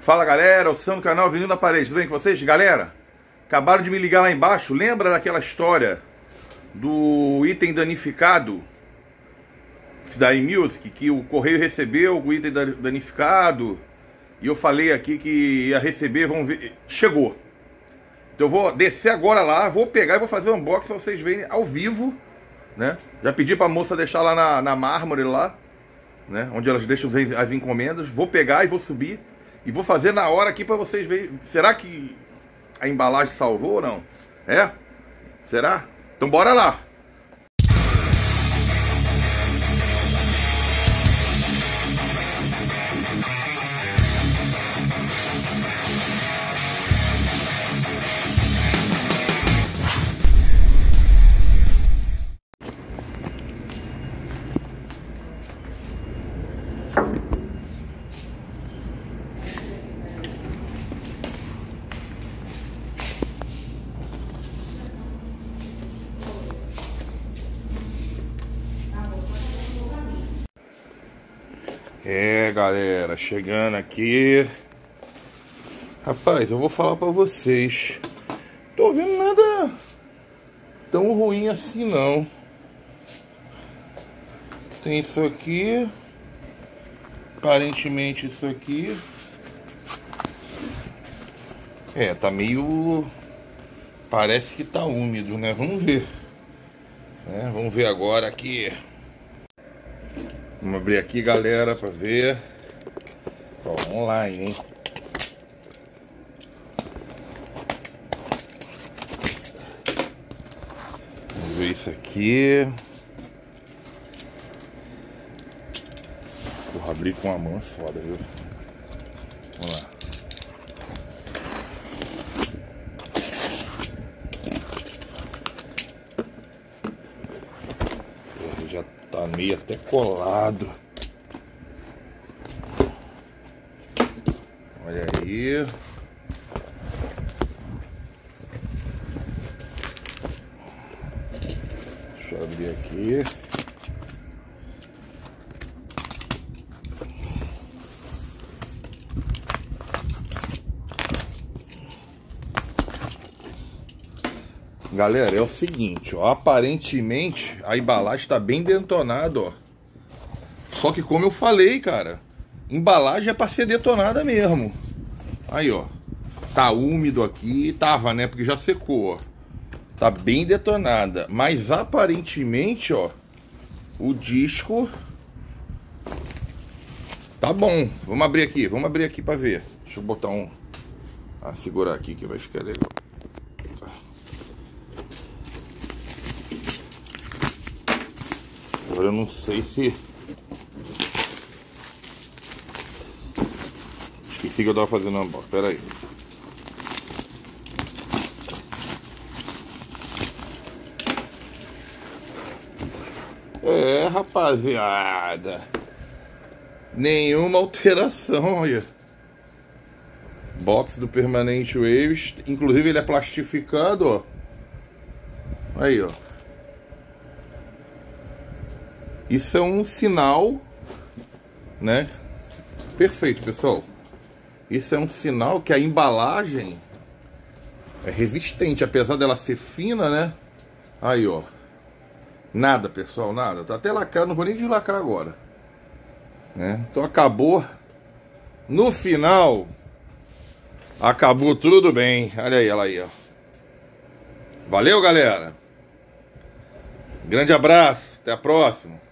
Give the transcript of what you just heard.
Fala galera, o Sam do canal Vinil na Parede, tudo bem com vocês? Galera, acabaram de me ligar lá embaixo, lembra daquela história do item danificado da iMusic, que o correio recebeu o item danificado e eu falei aqui que ia receber, vamos ver, chegou. Então eu vou descer agora lá, vou pegar e vou fazer um unboxing para vocês verem ao vivo, né? Já pedi pra moça deixar lá na mármore lá, né? Onde elas deixam as encomendas. Vou pegar e vou subir e vou fazer na hora aqui pra vocês verem. Será que a embalagem salvou ou não? É? Será? Então bora lá! Galera, chegando aqui. Rapaz, eu vou falar pra vocês, tô vendo nada tão ruim assim não. Tem isso aqui, aparentemente isso aqui tá meio, parece que tá úmido, né? Vamos ver, né? Vamos ver agora aqui. Vamos abrir aqui, galera, pra ver. Ó, online, hein? Vamos ver isso aqui. Porra, abrir com a mão é foda, viu? Vamos lá. Já tá meio até colado. Olha aí. Deixa eu abrir aqui. Galera, é o seguinte, ó, aparentemente a embalagem está bem detonada, ó. Só que como eu falei, cara, embalagem é para ser detonada mesmo. Aí, ó, tá úmido aqui, tava, né, porque já secou, ó. Tá bem detonada, mas aparentemente, ó, o disco tá bom. Vamos abrir aqui para ver. Deixa eu botar um, segurar aqui que vai ficar legal. Agora eu não sei se... Esqueci que eu tava fazendo unboxing, pera aí. Rapaziada, nenhuma alteração, olha. Box do Permanente Waves, inclusive ele é plastificado, ó. Aí, ó. Isso é um sinal, né? Perfeito, pessoal. Isso é um sinal que a embalagem é resistente, apesar dela ser fina, né? Aí, ó. Nada, pessoal, nada. Tá até lacrado, não vou nem deslacrar agora, né? Então acabou. No final, acabou tudo bem. Olha aí, ela aí, ó. Valeu, galera. Grande abraço, até a próxima.